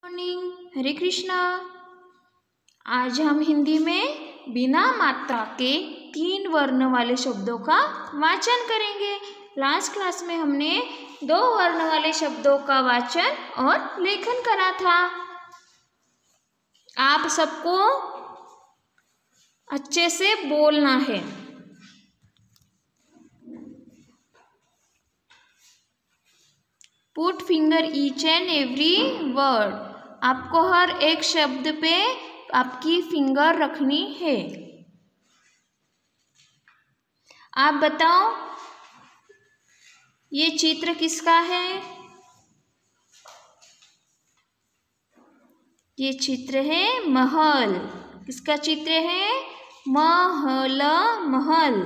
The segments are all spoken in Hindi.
मॉर्निंग, हरे कृष्णा। आज हम हिंदी में बिना मात्रा के 3 वर्ण वाले शब्दों का वाचन करेंगे। लास्ट क्लास में हमने 2 वर्ण वाले शब्दों का वाचन और लेखन करा था। आप सबको अच्छे से बोलना है। Put finger each and every word. आपको हर एक शब्द पे आपकी फिंगर रखनी है। आप बताओ ये चित्र किसका है? ये चित्र है महल। किसका चित्र है? महल, महल।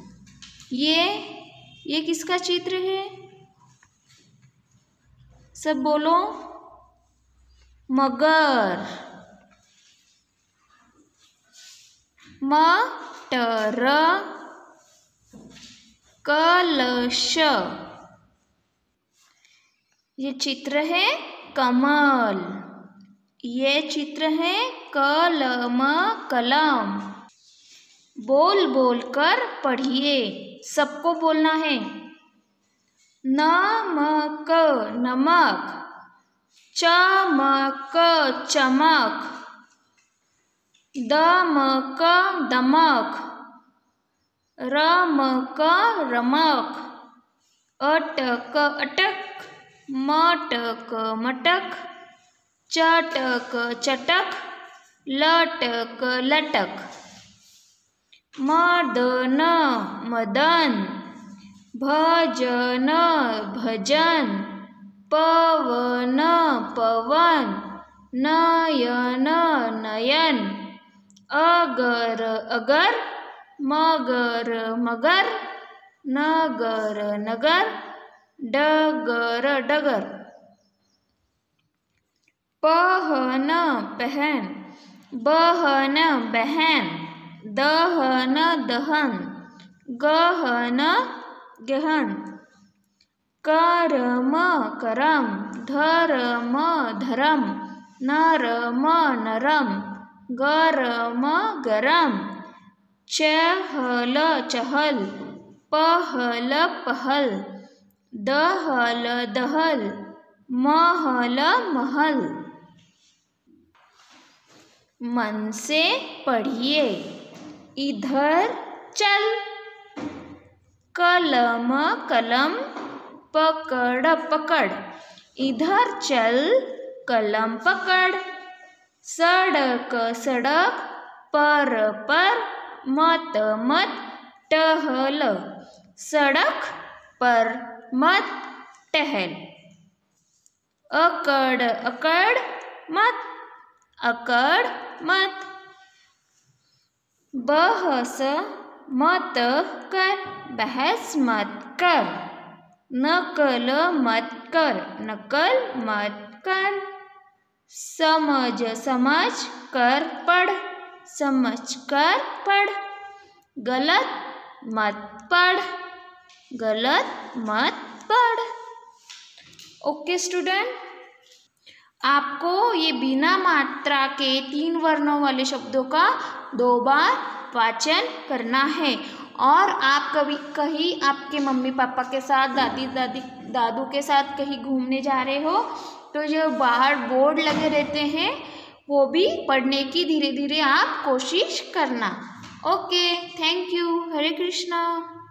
ये किसका चित्र है? सब बोलो। मगर। मटर, कलश। ये चित्र है कमल। ये चित्र है कलम, कलम। बोल बोल कर पढ़िए। सबको बोलना है। नमक, नमक। चमक, चमक। दमक, दमक। रमक, रमक। अटक, अटक। मटक, मटक। चटक, चटक। लटक, लटक। मदन, मदन। भजन, भजन। पवन, पवन। नयन, नयन। अगर, अगर। मगर, मगर। नगर, नगर। डगर, डगर। पहन, पहन। बहन, बहन। दहन, दहन। गहन, गहन। करम, करम। धर्म, धर्म। नरम, नरम। गरम, गरम। चहल, चहल। पहल, पहल। दहल, दहल। महल, महल। मन से पढ़िए। इधर चल। कलम, कलम। पकड़, पकड़। इधर चल, कलम पकड़। सड़क, सड़क। पर, पर। मत, मत। टहल। सड़क पर मत टहल। अकड़, अकड़। मत, अकड़ मत। बहस मत कर। बहस मत कर। नकल मत कर। नकल मत कर। समझ, समझ कर पढ़। समझ कर पढ़। गलत मत पढ़। गलत मत पढ़। ओके स्टूडेंट, आपको ये बिना मात्रा के 3 वर्णों वाले शब्दों का 2 बार वाचन करना है। और आप कभी कहीं आपके मम्मी पापा के साथ, दादू के साथ कहीं घूमने जा रहे हो तो जो बाहर बोर्ड लगे रहते हैं वो भी पढ़ने की धीरे धीरे आप कोशिश करना। Okay, thank you. Hare Krishna.